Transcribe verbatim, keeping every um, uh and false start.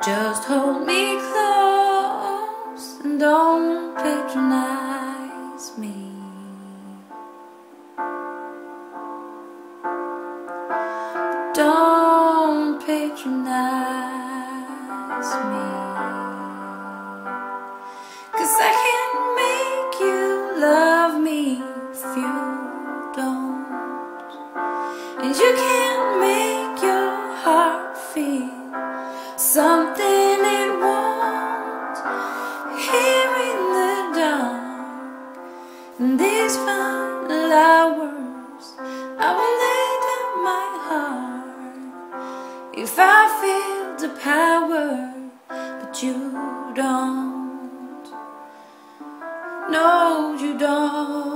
Just hold me close and don't patronize me. Don't patronize me, 'cause I can't make you love me if you don't, and you can't make your heart feel something it won't. Here in the dark, in these final hours, I will lay down my heart if I feel the power, but you don't. No, you don't.